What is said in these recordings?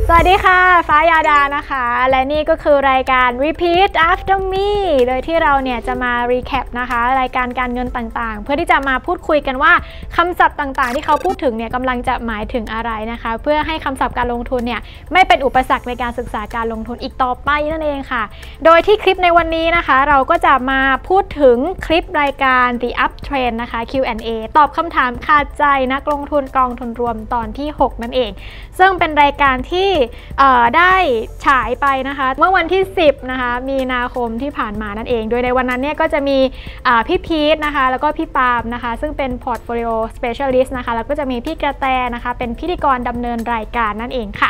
สวัสดีค่ะฟ้ายาดานะคะและนี่ก็คือรายการ Repeat After Me โดยที่เราเนี่ยจะมา recap นะคะรายการการเงินต่างๆเพื่อที่จะมาพูดคุยกันว่าคำศัพท์ต่างๆที่เขาพูดถึงเนี่ยกำลังจะหมายถึงอะไรนะคะเพื่อให้คำศัพท์การลงทุนเนี่ยไม่เป็นอุปสรรคในการศึกษาการลงทุนอีกต่อไปนั่นเองค่ะโดยที่คลิปในวันนี้นะคะเราก็จะมาพูดถึงคลิปรายการ The Uptrend นะคะ Q&A ตอบคำถามคาใจนักลงทุนกองทุนรวมตอนที่ 6 นั่นเองซึ่งเป็นรายการที่ได้ฉายไปนะคะเมื่อวันที่ 10 นะคะมีนาคมที่ผ่านมานั่นเองโดยในวันนั้นเนี่ยก็จะมีพี่พีทนะคะแล้วก็พี่ปาล์มนะคะซึ่งเป็น Portfolio Specialist นะคะแล้วก็จะมีพี่กระแตนะคะเป็นพิธีกรดำเนินรายการนั่นเองค่ะ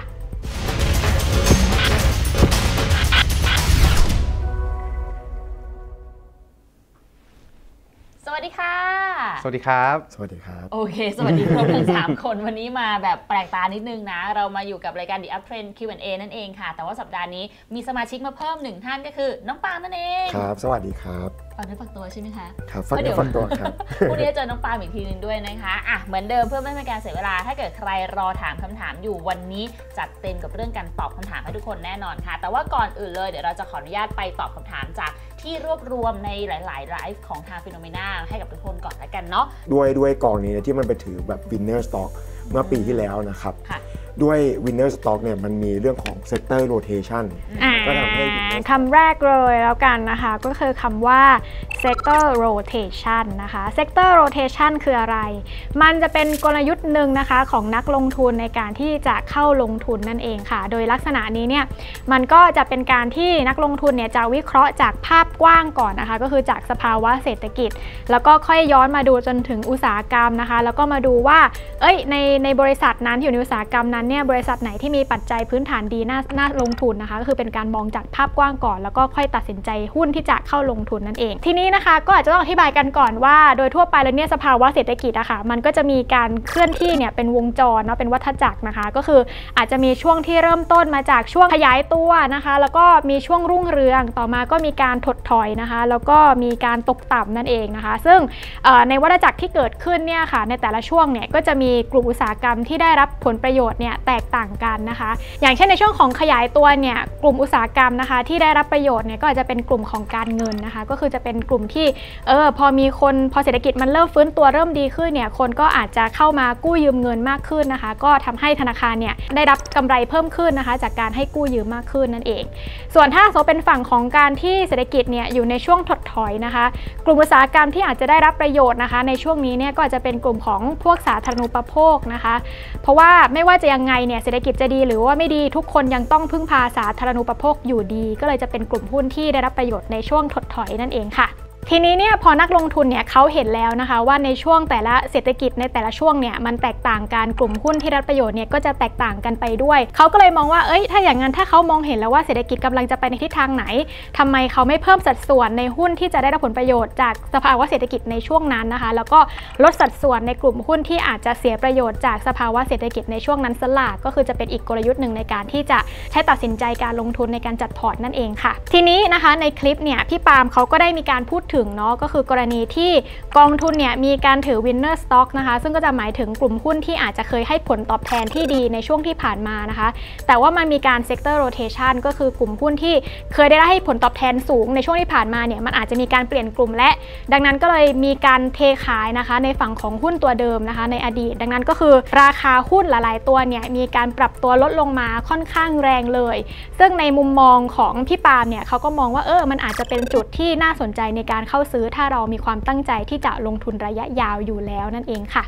สวัสดีค่ะสวัสดีครับสวัสดีครับโอเคสวัสดีครบทั้ง3คนวันนี้มาแบบแปลกตานิดนึงนะเรามาอยู่กับรายการ The Uptrend Q&A นั่นเองค่ะแต่ว่าสัปดาห์นี้มีสมาชิกมาเพิ่ม1ท่านก็คือน้องปาล์มนั่นเองครับสวัสดีครับฝากเนื้อฝากตัวใช่ไหมคะครับฝากเนื้อฝากตัวครับพรุ่งนี้จะเจอน้องปาล์มอีกทีนึงด้วยนะคะอ่ะเหมือนเดิมเพื่อไม่ให้การเสียเวลาถ้าเกิดใครรอถามคำถามอยู่วันนี้จัดเต็มกับเรื่องการตอบคำถามให้ทุกคนแน่นอนค่ะแต่ว่าก่อนอื่นเลยเดี๋ยวเราจะขออนุญาตไปตอบคำถามจากที่รวบรวมในหลายๆไลฟ์ของทาง Phenomena ให้กับทุกคนก่อนแล้วกันเนาะด้วยกองนี้ที่มันไปถือแบบ Winner Stock เมื่อปีที่แล้วนะครับด้วย Winner Stock เนี่ยมันมีเรื่องของ Sector Rotation ก็ทำให้คำแรกเลยแล้วกันนะคะก็คือคำว่า Sector Rotation นะคะ Sector Rotation คืออะไรมันจะเป็นกลยุทธ์หนึ่งนะคะของนักลงทุนในการที่จะเข้าลงทุนนั่นเองค่ะโดยลักษณะนี้เนี่ยมันก็จะเป็นการที่นักลงทุนเนี่ยจะวิเคราะห์จากภาพกว้างก่อนนะคะก็คือจากสภาวะเศรษฐกิจแล้วก็ค่อยย้อนมาดูจนถึงอุตสาหกรรมนะคะแล้วก็มาดูว่าในบริษัทนั้นอยู่ในอุตสาหกรรมนั้นเนี่ยบริษัทไหนที่มีปัจจัยพื้นฐานดีน่าลงทุนนะคะก็คือเป็นการมองจากภาพกว้างก่อนแล้วก็ค่อยตัดสินใจหุ้นที่จะเข้าลงทุนนั่นเองทีนี้นะคะก็อาจจะต้องอธิบายกันก่อนว่าโดยทั่วไปแล้วเนี่ยสภาวะเศรษฐกิจอะค่ะมันก็จะมีการเคลื่อนที่เนี่ยเป็นวงจรเนาะเป็นวัฏจักรนะคะก็คืออาจจะมีช่วงที่เริ่มต้นมาจากช่วงขยายตัวนะคะแล้วก็มีช่วงรุ่งเรืองต่อมาก็มีการถดถอยนะคะแล้วก็มีการตกต่ำนั่นเองนะคะซึ่งในวัฏจักรที่เกิดขึ้นเนี่ยค่ะในแต่ละช่วงเนี่ยก็จะมีกลุ่มอุตสาหกรรมที่ได้รับผลประโยชน์เนี่ยแตกต่างกันนะคะอย่างเช่นในช่วงของขยายตัวเนี่ยกลุ่มอุตสาหกรรมนะคะที่ได้รับประโยชน์เนี่ยก็อาจจะเป็นกลุ่มของการเงินนะคะก็คือจะเป็นกลุ่มที่พอเศรษฐกิจมันเริ่มฟื้นตัวเริ่มดีขึ้นเนี่ยคนก็อาจจะเข้ามากู้ยืมเงินมากขึ้นนะคะก็ทำให้ธนาคารเนี่ยได้รับกำไรเพิ่มขึ้นนะคะจากการให้กู้ยืมมากขึ้นนั่นเองส่วนถ้าเป็นฝั่งของการที่เศรษฐกิจเนี่ยอยู่ในช่วงถดถอยนะคะกลุ่มอุตสาหกรรมที่อาจจะได้รับประโยชน์นะคะในช่วงนี้เนี่ยก็อาจจะเป็นกลุ่มของพวกสาธารณูปโภคนะคะเพราะว่าไม่ว่าจะยังไงเนี่ยเศรษฐกิจจะดีหรือว่าไม่ดีทุกคนยังต้องพึ่งพาสาธารณูปโภคอยู่ดีก็เลยจะเป็นกลุ่มหุ้นที่ได้รับประโยชน์ในช่วงถดถอยนั่นเองค่ะทีนี้เนี่ยพอนักลงทุนเนี่ยเขาเห็นแล้วนะคะว่าในช่วงแต่ละเศรษฐกิจในแต่ละช่วงเนี่ยมันแตกต่างกันกลุ่มหุ้นที่ได้ประโยชน์เนี่ยก็จะแตกต่างกันไปด้วยเขาก็เลยมองว่าถ้าอย่างนั้นถ้าเขามองเห็นแล้วว่าเศรษฐกิจกำลังจะไปในทิศทางไหนทำไมเขาไม่เพิ่มสัดส่วนในหุ้นที่จะได้รับผลประโยชน์จากสภาวะเศรษฐกิจในช่วงนั้นนะคะแล้วก็ลดสัดส่วนในกลุ่มหุ้นที่อาจจะเสียประโยชน์จากสภาวะเศรษฐกิจในช่วงนั้นสละก็คือจะเป็นอีกกลยุทธ์หนึ่งในการที่จะใช้ตัดสินใจการลงทุนในการจัดพอร์ตนั่นเองค่ะทีนี้นะคะในคลิปเนี่ยพี่ปาล์มเขาก็ได้มีการพูดถึงเนาะก็คือกรณีที่กองทุนเนี่ยมีการถือ Winner Stock นะคะซึ่งก็จะหมายถึงกลุ่มหุ้นที่อาจจะเคยให้ผลตอบแทนที่ดีในช่วงที่ผ่านมานะคะแต่ว่ามันมีการ Sector Rotation ก็คือกลุ่มหุ้นที่เคยได้ให้ผลตอบแทนสูงในช่วงที่ผ่านมาเนี่ยมันอาจจะมีการเปลี่ยนกลุ่มและดังนั้นก็เลยมีการเทขายนะคะในฝั่งของหุ้นตัวเดิมนะคะในอดีตดังนั้นก็คือราคาหุ้นหลายๆตัวเนี่ยมีการปรับตัวลดลงมาค่อนข้างแรงเลยซึ่งในมุมมองของพี่ปาล์มเนี่ยเขาก็มองว่ามันอาจจะเป็นจุดที่น่าสนใจในการเข้าซื้อถ้าเรามีความตั้งใจที่จะลงทุนระยะยาวอยู่แล้วนั่นเองค่ะ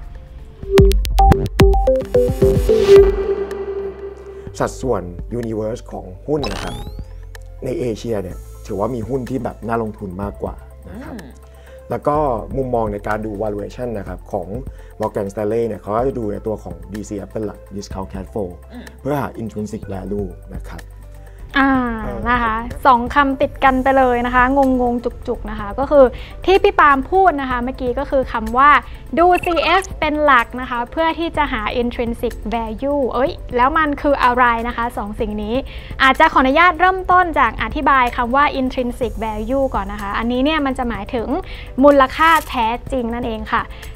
สัดส่วน Universe ของหุ้นนะครับในเอเชียเนี่ยถือว่ามีหุ้นที่แบบน่าลงทุนมากกว่านะครับแล้วก็มุมมองในการดู valuation นะครับของ Morgan Stanley เนี่ยเขาจะดูในตัวของ DCF เป็นหลัก Discount Cash Flow เพื่อหา Intrinsic Value นะครับนะคะ2คำติดกันไปเลยนะคะงงจุกๆนะคะก็คือที่พี่ปาล์มพูดนะคะเมื่อกี้ก็คือคำว่าดู CF เป็นหลักนะคะเพื่อที่จะหา intrinsic value แล้วมันคืออะไรนะคะ2สิ่งนี้อาจจะขออนุญาตเริ่มต้นจากอธิบายคำว่า intrinsic value ก่อนนะคะอันนี้เนี่ยมันจะหมายถึงมูลค่าแท้จริงนั่นเองค่ะ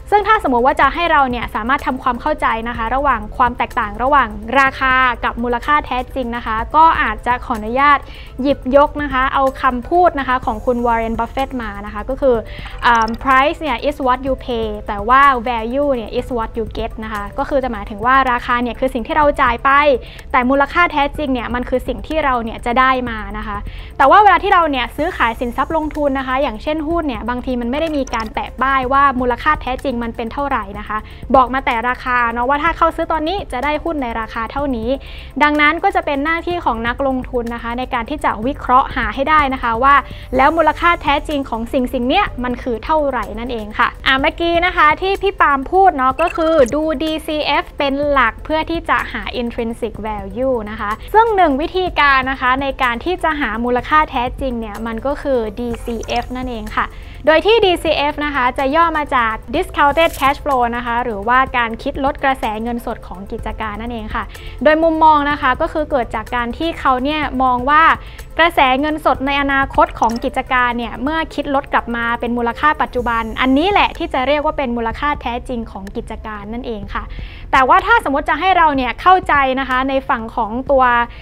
ซึ่งถ้าสมมติว่าจะให้เราเนี่ยสามารถทำความเข้าใจนะคะระหว่างความแตกต่างระหว่างราคากับมูลค่าแท้จริงนะคะก็อาจจะขออนุญาตหยิบยกนะคะเอาคำพูดนะคะของคุณ Warren Buffett มานะคะก็คือ price เนี่ย is what you pay แต่ว่า value เนี่ย is what you get นะคะก็คือจะหมายถึงว่าราคาเนี่ยคือสิ่งที่เราจ่ายไปแต่มูลค่าแท้จริงเนี่ยมันคือสิ่งที่เราเนี่ยจะได้มานะคะแต่ว่าเวลาที่เราเนี่ยซื้อขายสินทรัพย์ลงทุนนะคะอย่างเช่นหุ้นเนี่ยบางทีมันไม่ได้มีการแปะป้ายว่ามูลค่าแท้จริงมันเป็นเท่าไหร่นะคะบอกมาแต่ราคาเนาะว่าถ้าเข้าซื้อตอนนี้จะได้หุ้นในราคาเท่านี้ดังนั้นก็จะเป็นหน้าที่ของนักลงทุนนะคะในการที่จะวิเคราะห์หาให้ได้นะคะว่าแล้วมูลค่าแท้จริงของสิ่งเนี้ยมันคือเท่าไหร่นั่นเองค่ะเมื่อกี้นะคะที่พี่ปาล์มพูดเนาะก็คือดู DCF เป็นหลักเพื่อที่จะหา intrinsic value นะคะซึ่งหนึ่งวิธีการนะคะในการที่จะหามูลค่าแท้จริงเนี่ยมันก็คือ DCF นั่นเองค่ะโดยที่ DCF นะคะจะย่อมาจาก discounted cash flow นะคะหรือว่าการคิดลดกระแสเงินสดของกิจการนั่นเองค่ะโดยมุมมองนะคะก็คือเกิดจากการที่เขาเนี่ยมองว่ากระแสเงินสดในอนาคตของกิจการเนี่ยเมื่อคิดลดกลับมาเป็นมูลค่าปัจจุบันอันนี้แหละที่จะเรียกว่าเป็นมูลค่าแท้จริงของกิจการนั่นเองค่ะแต่ว่าถ้าสมมติจะให้เราเนี่ยเข้าใจนะคะในฝั่งของตัว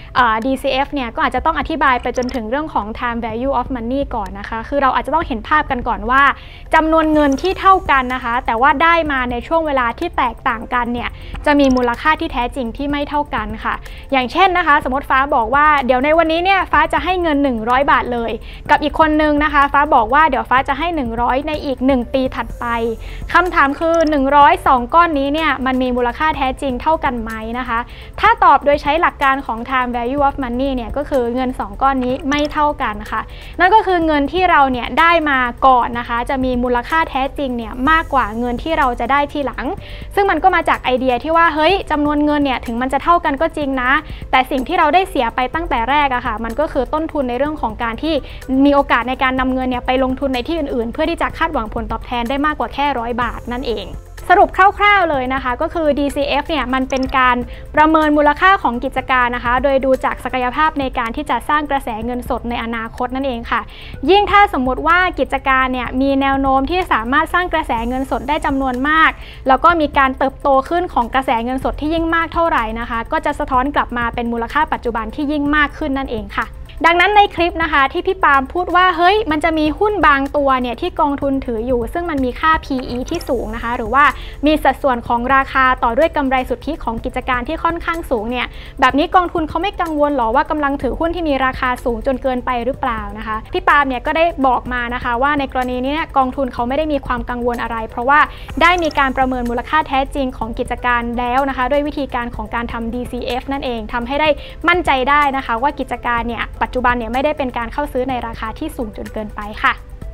DCF เนี่ยก็อาจจะต้องอธิบายไปจนถึงเรื่องของ time value of money ก่อนนะคะคือเราอาจจะต้องเห็นภาพกันก่อนว่าจำนวนเงินที่เท่ากันนะคะแต่ว่าได้มาในช่วงเวลาที่แตกต่างกันเนี่ยจะมีมูลค่าที่แท้จริงที่ไม่เท่ากันค่ะอย่างเช่นนะคะสมมติฟ้าบอกว่าเดี๋ยวในวันนี้เนี่ยฟ้าจะให้เงิน100 บาทเลยกับอีกคนนึงนะคะฟ้าบอกว่าเดี๋ยวฟ้าจะให้100ในอีก1ปีถัดไปคำถามคือ102ก้อนนี้เนี่ยมันมีมูลค่าแท้จริงเท่ากันไหมนะคะถ้าตอบโดยใช้หลักการของ time value of money เนี่ยก็คือเงิน2ก้อนนี้ไม่เท่ากันค่ะนั่นก็คือเงินที่เราเนี่ยได้มาก่อนนะคะจะมีมูลค่าแท้จริงเนี่ยมากกว่าเงินที่เราจะได้ทีหลังซึ่งมันก็มาจากไอเดียที่ว่าเฮ้ยจำนวนเงินเนี่ยถึงมันจะเท่ากันก็จริงนะแต่สิ่งที่เราได้เสียไปตั้งแต่แรกอะค่ะมันก็คือต้นทุนในเรื่องของการที่มีโอกาสในการนำเงินเนี่ยไปลงทุนในที่อื่นๆเพื่อที่จะคาดหวังผลตอบแทนได้มากกว่าแค่100 บาทนั่นเองสรุปคร่าวๆเลยนะคะก็คือ DCF เนี่ยมันเป็นการประเมินมูลค่าของกิจการนะคะโดยดูจากศักยภาพในการที่จะสร้างกระแสเงินสดในอนาคตนั่นเองค่ะยิ่งถ้าสมมุติว่ากิจการเนี่ยมีแนวโน้มที่สามารถสร้างกระแสเงินสดได้จำนวนมากแล้วก็มีการเติบโตขึ้นของกระแสเงินสดที่ยิ่งมากเท่าไหร่นะคะก็จะสะท้อนกลับมาเป็นมูลค่าปัจจุบันที่ยิ่งมากขึ้นนั่นเองค่ะดังนั้นในคลิปนะคะที่พี่ปาล์มพูดว่าเฮ้ยมันจะมีหุ้นบางตัวเนี่ยที่กองทุนถืออยู่ซึ่งมันมีค่า PE ที่สูงนะคะหรือว่ามีสัดส่วนของราคาต่อด้วยกำไรสุทธิของกิจการที่ค่อนข้างสูงเนี่ยแบบนี้กองทุนเขาไม่กังวลหรอว่ากำลังถือหุ้นที่มีราคาสูงจนเกินไปหรือเปล่านะคะพี่ปาล์มเนี่ยก็ได้บอกมานะคะว่าในกรณีนี้เนี่ยกองทุนเขาไม่ได้มีความกังวลอะไรเพราะว่าได้มีการประเมินมูลค่าแท้จริงของกิจการแล้วนะคะด้วยวิธีการของการทำ DCF นั่นเองทำให้ได้มั่นใจได้นะคะว่ากิจการเนี่ยปัจจุบันเนี่ยไม่ได้เป็นการเข้าซื้อในราคาที่สูงจนเกินไปค่ะ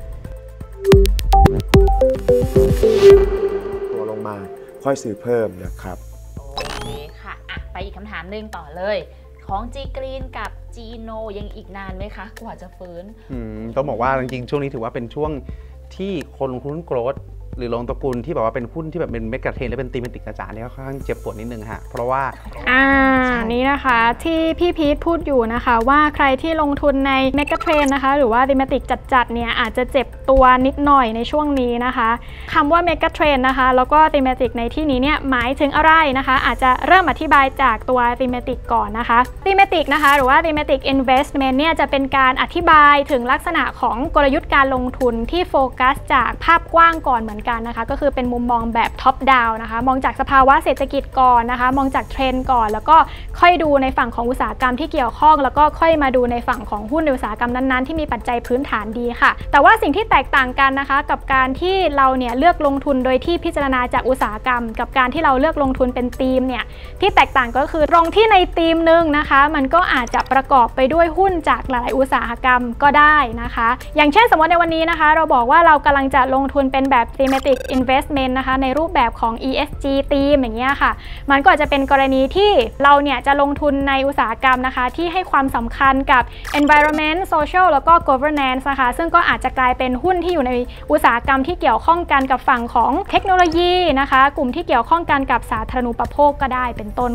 ตัวลงมาค่อยซื้อเพิ่มนะครับโอเคค่ะไปอีกคำถามหนึ่งต่อเลยของ G Green กับ Gino ยังอีกนานไหมคะกว่าจะฟื้นต้องบอกว่าจริงๆช่วงนี้ถือว่าเป็นช่วงที่คนลงทุนโกรธหรือลงตระกูลที่แบบว่าเป็นหุ้นที่แบบเป็นเมกะเทรนและเป็นธีมติกจ๋าเนี่ยค่อนข้างเจ็บปวดนิดนึงฮะเพราะว่านี้นะคะที่พี่พีทพูดอยู่นะคะว่าใครที่ลงทุนในเมกะเทรนนะคะหรือว่าธีมติกจัดๆเนี่ยอาจจะเจ็บตัวนิดหน่อยในช่วงนี้นะคะคำว่าเมกะเทรนนะคะแล้วก็ธีมติกในที่นี้เนี่ยหมายถึงอะไรนะคะอาจจะเริ่มอธิบายจากตัวธีมติกก่อนนะคะธีมติกนะคะหรือว่าธีมติก investment เนี่ยจะเป็นการอธิบายถึงลักษณะของกลยุทธ์การลงทุนที่โฟกัสจากภาพกว้างก่อนเหมือนกันนะคะก็คือเป็นมุมมองแบบท็อปดาวน์นะคะมองจากสภาวะเศรษฐกิจก่อนนะคะมองจากเทรนด์ก่อนแล้วก็ค่อยดูในฝั่งของอุตสาหกรรมที่เกี่ยวข้องแล้วก็ค่อยมาดูในฝั่งของหุ้นในอุตสาหกรรมนั้นๆที่มีปัจจัยพื้นฐานดีค่ะแต่ว่าสิ่งที่แตกต่างกันนะคะกับการที่เราเนี่ยเลือกลงทุนโดยที่พิจารณาจากอุตสาหกรรมกับการที่เราเลือกลงทุนเป็นธีมเนี่ยที่แตกต่างก็คือตรงที่ในธีมนึงนะคะมันก็อาจจะประกอบไปด้วยหุ้นจากหลายอุตสาหกรรมก็ได้นะคะอย่างเช่นสมมติในวันนี้นะคะเราบอกว่าเรากำลังจะลงทุนเป็นแบบ thematic investment นะคะในรูปแบบของ ESG ธีมอย่างเงี้ยค่ะมันก็จะเป็นกรณีที่เราเนี่ยจะลงทุนในอุตสาหกรรมนะคะที่ให้ความสำคัญกับ environment social แล้วก็ governance นะคะซึ่งก็อาจจะกลายเป็นหุ้นที่อยู่ในอุตสาหกรรมที่เกี่ยวข้องกันกับฝั่งของเทคโนโลยีนะคะกลุ่มที่เกี่ยวข้องกันกับสาธารณูปโภคก็ได้เป็นต้นค่ะ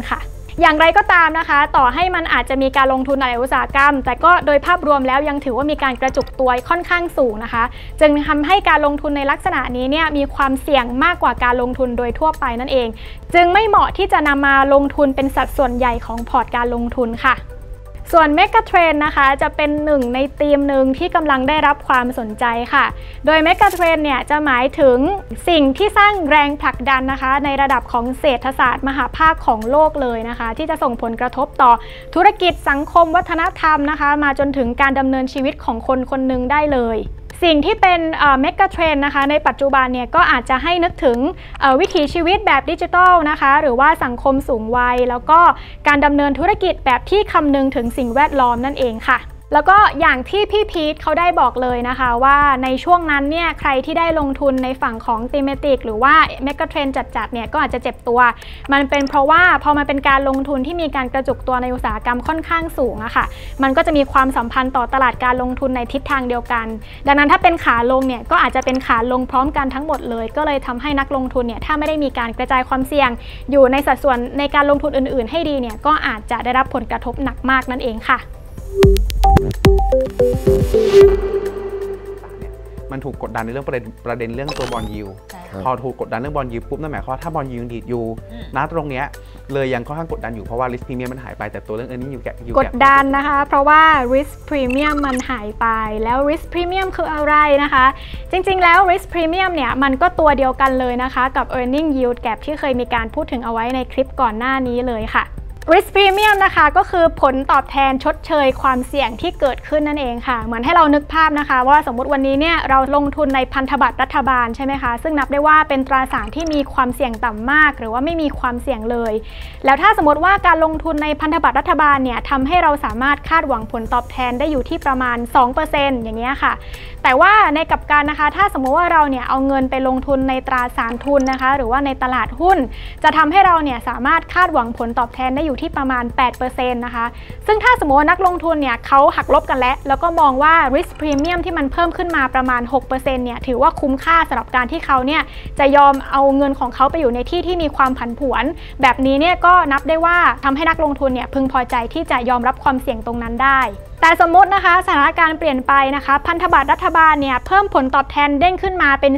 อย่างไรก็ตามนะคะต่อให้มันอาจจะมีการลงทุนในอุตสาหกรรมแต่ก็โดยภาพรวมแล้วยังถือว่ามีการกระจุกตัวค่อนข้างสูงนะคะจึงทำให้การลงทุนในลักษณะนี้เนี่ยมีความเสี่ยงมากกว่าการลงทุนโดยทั่วไปนั่นเองจึงไม่เหมาะที่จะนำมาลงทุนเป็นสัดส่วนใหญ่ของพอร์ตการลงทุนค่ะส่วนเมกะเทรนด์นะคะจะเป็นหนึ่งในธีมหนึ่งที่กำลังได้รับความสนใจค่ะโดยเมกะเทรนด์เนี่ยจะหมายถึงสิ่งที่สร้างแรงผลักดันนะคะในระดับของเศรษฐศาสตร์มหภาคของโลกเลยนะคะที่จะส่งผลกระทบต่อธุรกิจสังคมวัฒนธรรมนะคะมาจนถึงการดำเนินชีวิตของคนคนหนึ่งได้เลยสิ่งที่เป็นเมกะเทรนด์นะคะในปัจจุบันเนี่ยก็อาจจะให้นึกถึงวิถีชีวิตแบบดิจิทัลนะคะหรือว่าสังคมสูงวัยแล้วก็การดำเนินธุรกิจแบบที่คำนึงถึงสิ่งแวดล้อมนั่นเองค่ะแล้วก็อย่างที่พี่พีทเขาได้บอกเลยนะคะว่าในช่วงนั้นเนี่ยใครที่ได้ลงทุนในฝั่งของธีมติกหรือว่าเมกะเทรนด์จัดๆเนี่ยก็อาจจะเจ็บตัวมันเป็นเพราะว่าพอมันเป็นการลงทุนที่มีการกระจุกตัวในอุตสาหกรรมค่อนข้างสูงอะค่ะมันก็จะมีความสัมพันธ์ต่อตลาดการลงทุนในทิศทางเดียวกันดังนั้นถ้าเป็นขาลงเนี่ยก็อาจจะเป็นขาลงพร้อมกันทั้งหมดเลยก็เลยทำให้นักลงทุนเนี่ยถ้าไม่ได้มีการกระจายความเสี่ยงอยู่ในสัดส่วนในการลงทุนอื่นๆให้ดีเนี่ยก็อาจจะได้รับผลกระทบหนักมากนั่นเองค่ะมันถูกกดดันในเรื่องประเด็นเรื่องตัวบอนด์ยิลด์พอถูกกดดันเรื่องบอนด์ยิลด์ปุ๊บนั่นหมายความว่าถ้าบอนด์ยิลด์ดีดอยู่ณตรงเนี้ยเลยยังค่อนข้างกดดันอยู่เพราะว่า risk premium มันหายไปแต่ตัวเรื่องearning yield gap กดดันนะคะเพราะว่า risk premium มันหายไปแล้ว risk premium คืออะไรนะคะจริงๆแล้ว risk premium เนี่ยมันก็ตัวเดียวกันเลยนะคะกับ earning yield gap ที่เคยมีการพูดถึงเอาไว้ในคลิปก่อนหน้านี้เลยค่ะRisk Premium นะคะก็คือผลตอบแทนชดเชยความเสี่ยงที่เกิดขึ้นนั่นเองค่ะเหมือนให้เรานึกภาพนะคะว่าสมมุติวันนี้เนี่ยเราลงทุนในพันธบัตรรัฐบาลใช่ไหมคะซึ่งนับได้ว่าเป็นตราสารที่มีความเสี่ยงต่ำมากหรือว่าไม่มีความเสี่ยงเลยแล้วถ้าสมมติว่าการลงทุนในพันธบัตรรัฐบาลเนี่ยทำให้เราสามารถคาดหวังผลตอบแทนได้อยู่ที่ประมาณ 2% อย่างเงี้ยค่ะแต่ว่าในกลับกันนะคะถ้าสมมติว่าเราเนี่ยเอาเงินไปลงทุนในตราสารทุนนะคะหรือว่าในตลาดหุ้นจะทำให้เราเนี่ยสามารถคาดหวังผลตอบแทนได้อยู่ที่ประมาณ 8% นะคะซึ่งถ้าสมมติว่านักลงทุนเนี่ยเขาหักลบกันแล้วก็มองว่า risk premium ที่มันเพิ่มขึ้นมาประมาณ 6% เนี่ยถือว่าคุ้มค่าสำหรับการที่เขาเนี่ยจะยอมเอาเงินของเขาไปอยู่ในที่ที่มีความผันผวนแบบนี้เนี่ยก็นับได้ว่าทำให้นักลงทุนเนี่ยพึงพอใจที่จะยอมรับความเสี่ยงตรงนั้นได้แต่สมมตินะคะสถานการณ์เปลี่ยนไปนะคะพันธบัตรรัฐบาลเนี่ยเพิ่มผลตอบแทนเด้งขึ้นมาเป็น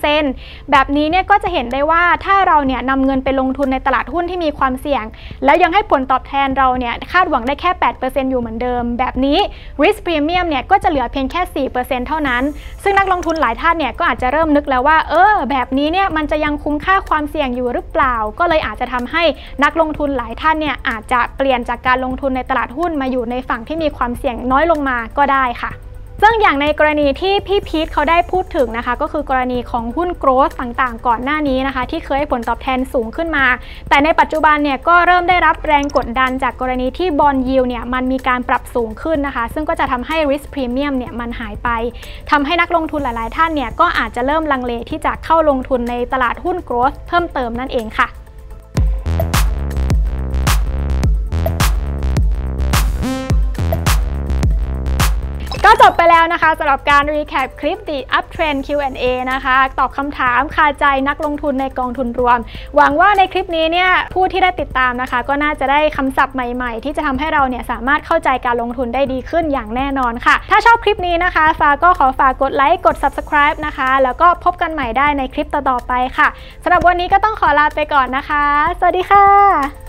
4% แบบนี้เนี่ยก็จะเห็นได้ว่าถ้าเราเนี่ยนำเงินไปลงทุนในตลาดหุ้นที่มีความเสี่ยงแล้วยังให้ผลตอบแทนเราเนี่ยคาดหวังได้แค่ 8% อยู่เหมือนเดิมแบบนี้ risk premium เนี่ยก็จะเหลือเพียงแค่ 4% เท่านั้นซึ่งนักลงทุนหลายท่านเนี่ยก็อาจจะเริ่มนึกแล้วว่าแบบนี้เนี่ยมันจะยังคุ้มค่าความเสี่ยงอยู่หรือเปล่าก็เลยอาจจะทำให้นักลงทุนหลายท่านเนี่ยอาจจะเปลี่ยนจากการลงทุนในตลาดหุ้นมาอยู่ในฝั่งที่มีความเสี่ยงน้อยลงมาก็ได้ค่ะซึ่งอย่างในกรณีที่พี่พีทเขาได้พูดถึงนะคะก็คือกรณีของหุ้นโกรทต่างๆก่อนหน้านี้นะคะที่เคยให้ผลตอบแทนสูงขึ้นมาแต่ในปัจจุบันเนี่ยก็เริ่มได้รับแรงกดดันจากกรณีที่บอนด์ยิลด์เนี่ยมันมีการปรับสูงขึ้นนะคะซึ่งก็จะทำให้ risk premium เนี่ยมันหายไปทำให้นักลงทุนหลายๆท่านเนี่ยก็อาจจะเริ่มลังเลที่จะเข้าลงทุนในตลาดหุ้นโกรทเพิ่มเติมนั่นเองค่ะก็จบไปแล้วนะคะสำหรับการรีแคปคลิป The Uptrend Q&A นะคะตอบคำถามคาใจนักลงทุนในกองทุนรวมหวังว่าในคลิปนี้เนี่ยผู้ที่ได้ติดตามนะคะก็น่าจะได้คำศัพท์ใหม่ๆที่จะทำให้เราเนี่ยสามารถเข้าใจการลงทุนได้ดีขึ้นอย่างแน่นอนค่ะถ้าชอบคลิปนี้นะคะฟ้าก็ขอฝากกดไลค์กด Subscribe นะคะแล้วก็พบกันใหม่ได้ในคลิปต่อๆไปค่ะสำหรับวันนี้ก็ต้องขอลาไปก่อนนะคะสวัสดีค่ะ